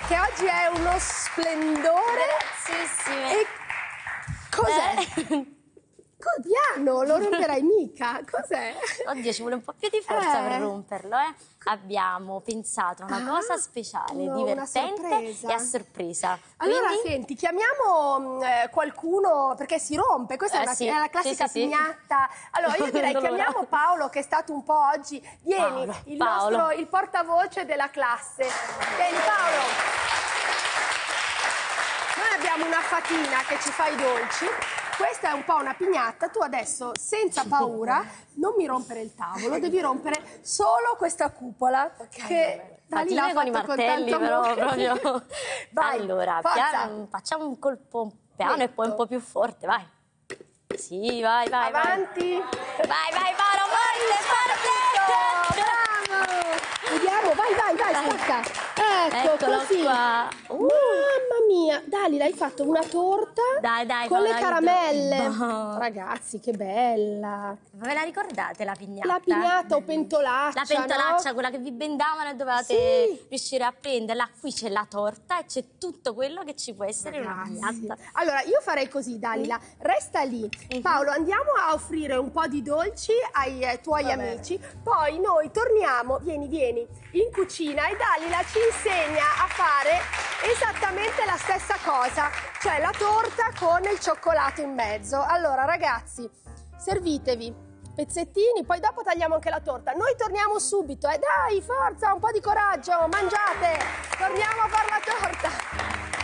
che oggi è uno splendore. Grazie. E cos'è? Piano, lo romperai mica. Cos'è? Oddio, ci vuole un po' più di forza per romperlo, eh? Abbiamo pensato a una cosa speciale, divertente e a sorpresa. Allora, Quindi... senti, chiamiamo qualcuno, perché si rompe, questa è la classica pignatta. Allora, io direi chiamiamo Paolo, che è stato un po' oggi. Vieni, il portavoce della classe. Vieni, Paolo. Noi abbiamo una fatina che ci fa i dolci. Questa è un po' una pignatta, tu adesso senza paura non mi rompere il tavolo, devi rompere solo questa cupola che Dalila ha fatto con i martelli, però proprio. Vai, allora, facciamo un colpo piano e poi un po' più forte, vai. Sì, vai. Avanti. Vai, Paolo, forte. Bravo. Vediamo, vai, stacca. Eccolo così. Qua. Mamma mia, Dalila, hai fatto una torta con le caramelle. Ragazzi, che bella. Ve la ricordate la pignatta? La pignatta o pentolaccia, la pentolaccia, no? Quella che vi bendavano e dovevate riuscire a prenderla. Qui c'è la torta e c'è tutto quello che ci può essere in una pignatta. Allora, io farei così, Dalila. Resta lì. Paolo, andiamo a offrire un po' di dolci ai tuoi amici. Poi noi torniamo, vieni, in cucina e Dalila ci insegna a fare esattamente la stessa cosa, cioè la torta con il cioccolato in mezzo. Allora, ragazzi, servitevi pezzettini, poi dopo tagliamo anche la torta. Noi torniamo subito, dai, forza, un po' di coraggio, mangiate, torniamo a fare la torta.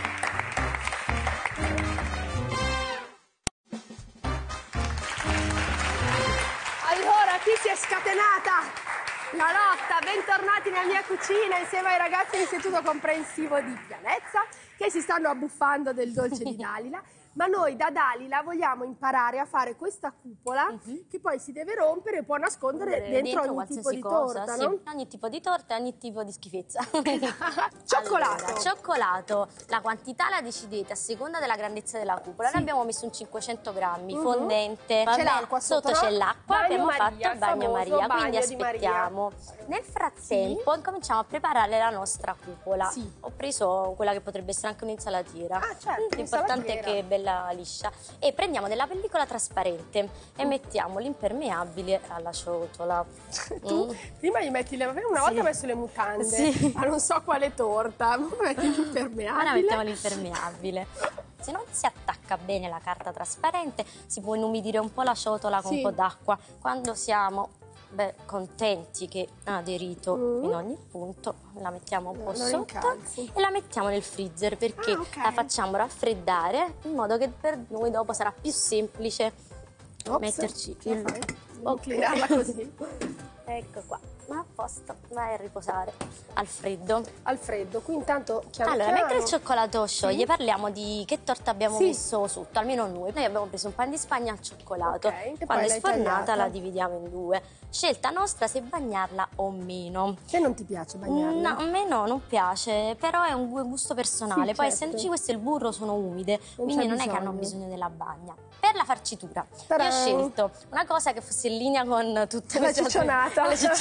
Allora, qui si è scatenata la lotta. Bentornati nella mia cucina insieme ai ragazzi dell'Istituto Comprensivo di Pianezza che si stanno abbuffando del dolce di Dalila. Ma noi da Dalila vogliamo imparare a fare questa cupola che poi si deve rompere e può nascondere dentro ogni tipo di torta, no? Ogni tipo di torta e ogni tipo di schifezza. Cioccolato. Allora, cioccolato, la quantità la decidete a seconda della grandezza della cupola. Noi abbiamo messo un 500 grammi, fondente. C'è l'acqua sotto, c'è l'acqua, abbiamo fatto il bagno Maria, quindi aspettiamo. Nel frattempo incominciamo a preparare la nostra cupola. Ho preso quella che potrebbe essere anche un'insalatiera. Certo, l'importante è che è bella liscia. E prendiamo della pellicola trasparente e mettiamo l'impermeabile alla ciotola. Tu prima gli metti una volta ho messo le mutande, ma non so quale torta, metti l'impermeabile. Ora mettiamo l'impermeabile. Se non si attacca bene la carta trasparente, si può inumidire un po' la ciotola con un po' d'acqua. Quando siamo contenti che ha aderito in ogni punto, la mettiamo un po' sotto e la mettiamo nel freezer perché la facciamo raffreddare in modo che per noi dopo sarà più semplice metterci inclinarla così. Ecco qua, ma a posto, vai a riposare al freddo. Al freddo, qui intanto Allora, mentre il cioccolato scioglie, parliamo di che torta abbiamo messo sotto, almeno noi. Noi abbiamo preso un pan di Spagna al cioccolato, quando è sfornata la dividiamo in due. Scelta nostra se bagnarla o meno. Se non ti piace bagnarla? No, a me non piace, però è un gusto personale. Poi essendoci questo e il burro sono umide, quindi non è che hanno bisogno della bagna. Per la farcitura, io ho scelto una cosa che fosse in linea con tutte le ciccionata.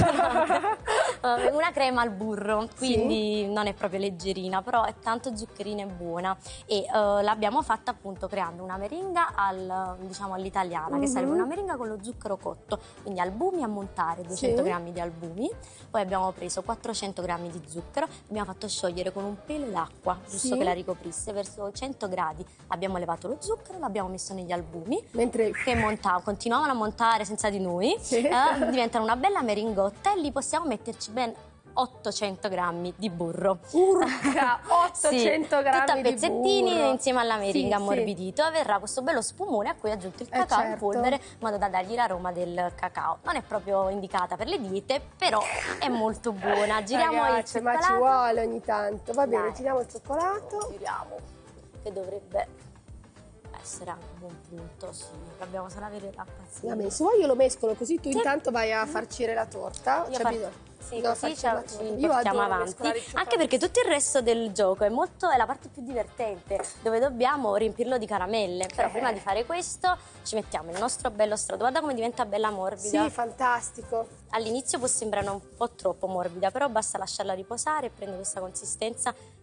Una crema al burro, quindi non è proprio leggerina, però è tanto zuccherina e buona. E l'abbiamo fatta appunto creando una meringa all'italiana, che sarebbe una meringa con lo zucchero cotto, quindi albumi a montare, 200 grammi di albumi, poi abbiamo preso 400 grammi di zucchero, abbiamo fatto sciogliere con un pelo d'acqua, giusto che la ricoprisse, verso 100 gradi abbiamo levato lo zucchero, l'abbiamo messo negli albumi, mentre che continuavano a montare senza di noi, diventano una bella meringotta e lì possiamo metterci ben 800 grammi di burro. Urca, 800 grammi tutto a pezzettini di burro. Insieme alla meringa ammorbidito e verrà questo bello spumone a cui è aggiunto il cacao in polvere in modo da dargli l'aroma del cacao. Non è proprio indicata per le diete, però è molto buona. Giriamo il cioccolato. Ma ci vuole ogni tanto. Va bene, giriamo il cioccolato. Giriamo, che dovrebbe essere anche un buon punto, dobbiamo solo avere la pazienza. Se vuoi io lo mescolo così tu intanto vai a farcire la torta. Così ci portiamo avanti, anche perché tutto il resto del gioco è la parte più divertente, dove dobbiamo riempirlo di caramelle. Però prima di fare questo ci mettiamo il nostro bello strato. Guarda come diventa bella morbida. Sì, fantastico. All'inizio può sembrare un po' troppo morbida, però basta lasciarla riposare e prende questa consistenza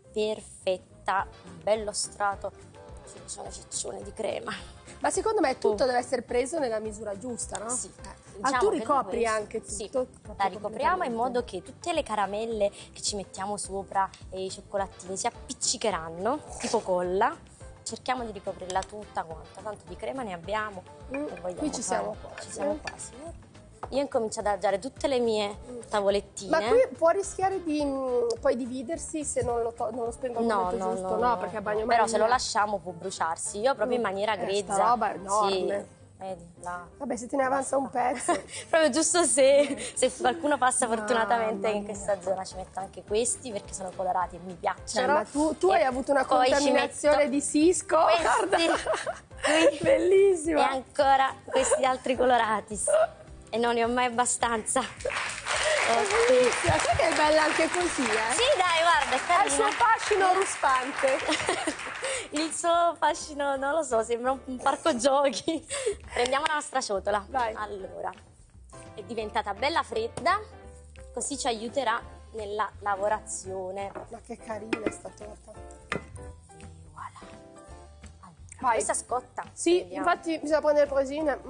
perfetta, un bello strato ciccione di crema. Ma secondo me tutto deve essere preso nella misura giusta, no? Sì. Ah, Diciamo tu che ricopri questo- anche tutto? Sì, Proprio la ricopriamo in completamente. modo che tutte le caramelle che ci mettiamo sopra e i cioccolatini si appiccicheranno, tipo colla. Cerchiamo di ricoprirla tutta quanta, tanto di crema ne abbiamo. e vogliamo Qui ci siamo fare- quasi. Ci siamo quasi. Io incomincio ad adagiare tutte le mie tavolettine. Ma qui può rischiare di poi dividersi se non lo spengo al momento giusto, no? Perché a bagno Però se lo lasciamo può bruciarsi. Io proprio in maniera grezza. Sta roba è enorme. Sì, vedi, là. Vabbè, se te ne avanza un pezzo. Proprio giusto se qualcuno passa fortunatamente in questa zona ci metto anche questi perché sono colorati e mi piacciono. Ma tu hai avuto una poi ci contaminazione metto di Cisco. questi. Guarda. Bellissima. E ancora questi altri colorati. E non ne ho mai abbastanza. Bellissima. Sai che è bella anche così, eh? Sì, dai, guarda, è Ha il suo carina. fascino ruspante. Il suo fascino, non lo so, sembra un parco giochi. Prendiamo la nostra ciotola. Vai. Allora, è diventata bella fredda, così ci aiuterà nella lavorazione. Ma che carina sta torta. Voilà. Allora, Vai. questa scotta. Sì, Vediamo. infatti bisogna prendere le prosine.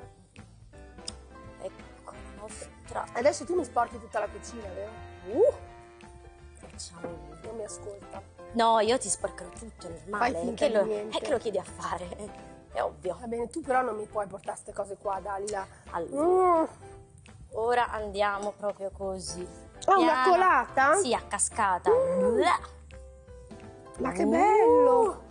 Ecco, la nostra. Adesso tu mi sporchi tutta la cucina, vero? Facciamo così. Non mi ascolta. No, io ti sporcherò tutto, è normale. Fai finta di niente. Che lo chiedi a fare? È ovvio. Va bene, tu però non mi puoi portare queste cose qua, Dalila. Allora, ora andiamo proprio così. Ah, una Piano. colata? Sì, a cascata. Ma che bello!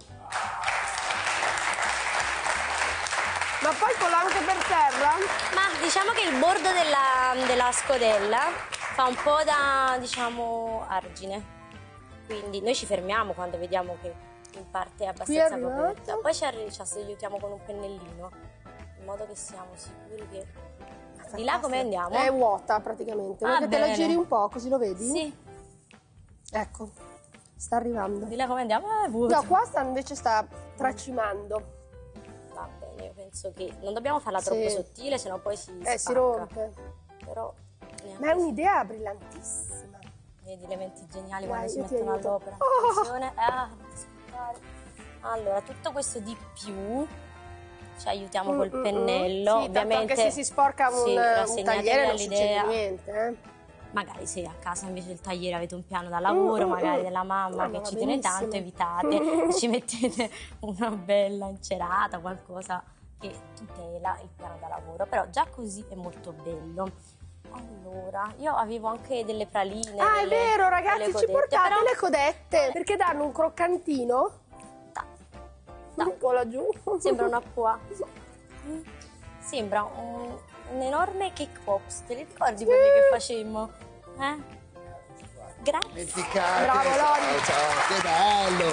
Ma poi colo anche per terra? Ma diciamo che il bordo della scodella fa un po' da, diciamo, argine. Quindi noi ci fermiamo quando vediamo che in parte è abbastanza arrivato? coperta. Poi ci aiutiamo con un pennellino, in modo che siamo sicuri che... Di là come andiamo? È vuota praticamente. Vuoi che te la bene. giri un po' così lo vedi? Sì, Ecco, sta arrivando. di là come andiamo? È vuoto. No, qua invece sta tracimando. Va bene, io penso che non dobbiamo farla troppo Sì. sottile, sennò poi si Si spacca. rompe. Però neanche Ma è un'idea brillantissima. Vedi le menti geniali Dai, quando si io ti mettono aiuto. all'opera. Oh! Attenzione, non ti scappare. Allora, tutto questo di più ci aiutiamo col pennello. Sì, ovviamente tanto anche se si sporca sì, un rassegnatevi tagliere non succede all'idea. niente, eh. Magari se a casa invece del tagliere avete un piano da lavoro, magari della mamma No, che va ci tiene benissimo. tanto, evitate e ci mettete una bella incerata, qualcosa che tutela il piano da lavoro. Però già così è molto bello. Allora, io avevo anche delle praline. Ah, è vero, ragazzi, delle ci codette, portate però- le codette perché danno un croccantino. Da. Eccola giù. Sembra una qua. Sembra un enorme cake pops. Te li ricordi quelli che facemmo? Grazie. Dimenticate. Bravo, Lori. Ciao, che bello.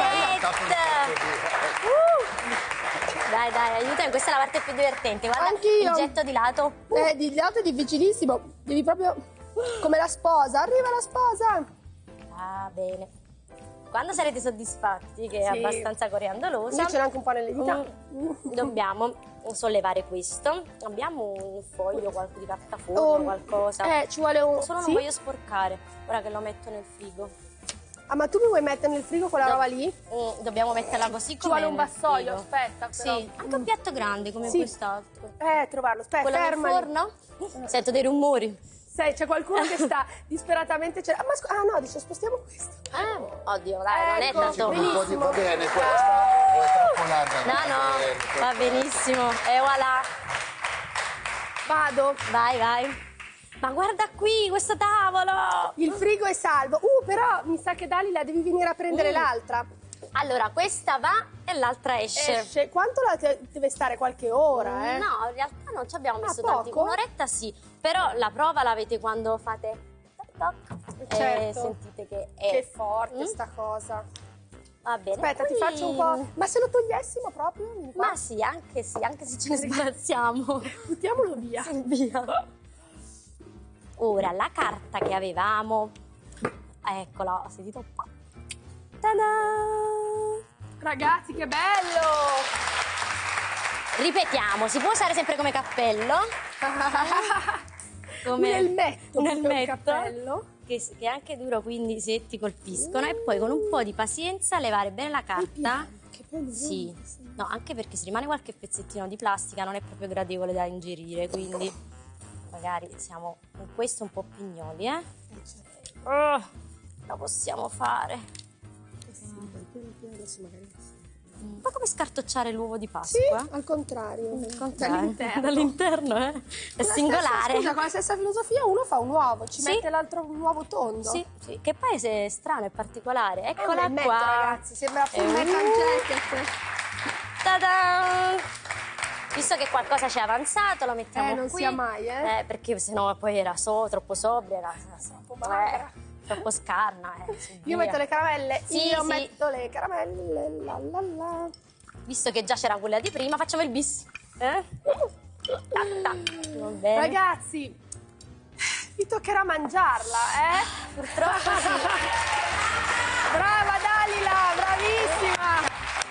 Dai, aiutami, questa è la parte più divertente. Guarda Anch'io. il getto di lato. Di lato è difficilissimo. Devi proprio come la sposa. Arriva la sposa. Va bene. Quando sarete soddisfatti, che è Sì. abbastanza coriandolosa, Io ce l'ho anche un po' nelle dita. dobbiamo sollevare questo. Abbiamo un foglio di carta forno, qualcosa. Ci vuole un... Solo sì? non voglio sporcare, ora che lo metto nel frigo. Ah, ma tu mi vuoi mettere nel frigo quella roba lì? Dobbiamo metterla così Ci come vuole un nel vassoio, frigo. aspetta però. Sì, anche un piatto grande come Sì. quest'altro. Trovarlo, aspetta, Quello nel fermali. forno? Sento dei rumori. Sai, c'è qualcuno che sta disperatamente no, dice spostiamo questo. Oddio, dai, Ecco, non è tanto. Un po' di va bene questa. Ah! O è troppo larga? No, va benissimo. E voilà. Vado. Vai. Ma guarda qui, questo tavolo. Il frigo è salvo. Però mi sa che Dalila devi venire a prendere l'altra. Allora, questa va e l'altra esce. Esce. Quanto deve stare? Qualche ora, eh? No, in realtà non ci abbiamo messo poco? tanti. Un'oretta sì, però la prova l'avete quando fate toc toc e Certo. sentite che è... Che forte sta cosa. Va bene. Aspetta, ti poi- faccio un po'. Ma se lo togliessimo proprio? Vieni qua. Ma sì, anche se ce ne sbarazziamo. Buttiamolo via. Via. Ora, la carta che avevamo, eccola, ho sentito. Ta-da! Ragazzi, che bello! Ripetiamo, si può usare sempre come cappello. Un elmetto. Un più che elmetto. cappello. che è anche duro, quindi se ti colpiscono, e poi con un po' di pazienza levare bene la carta. Che poi Sì, no, anche perché se rimane qualche pezzettino di plastica non è proprio gradevole da ingerire, quindi magari siamo con questo un po' pignoli, eh? Oh, la possiamo fare. Un po' come scartocciare l'uovo di Sì, Pasqua. al contrario. Dall'interno. Dall'interno, eh? È singolare. Scusa, con la stessa filosofia uno fa un uovo, ci Sì. mette l'altro un uovo tondo. Sì, sì, che poi è strano, è particolare. È un Eccola elmetto, qua. ragazzi, sembra full metal jacket. Ta-da! Visto che qualcosa ci è avanzato, lo mettiamo Non qui. sia mai, eh. Perché sennò poi era troppo sobria, era magra. troppo scarna. Su Io via. metto le caramelle, Sì, io sì. metto le caramelle, la la la. Visto che già c'era quella di prima, facciamo il bis. Ta, ta. Va bene. Ragazzi, vi toccherà mangiarla, Purtroppo sì. Brava Dalila, bravissima!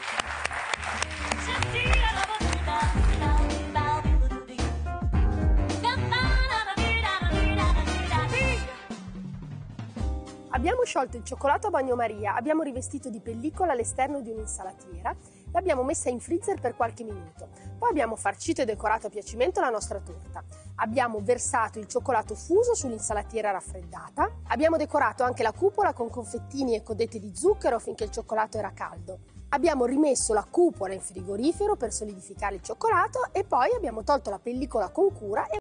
Abbiamo sciolto il cioccolato a bagnomaria, abbiamo rivestito di pellicola l'esterno di un'insalatiera, l'abbiamo messa in freezer per qualche minuto. Poi abbiamo farcito e decorato a piacimento la nostra torta. Abbiamo versato il cioccolato fuso sull'insalatiera raffreddata. Abbiamo decorato anche la cupola con confettini e codette di zucchero finché il cioccolato era caldo. Abbiamo rimesso la cupola in frigorifero per solidificare il cioccolato e poi abbiamo tolto la pellicola con cura e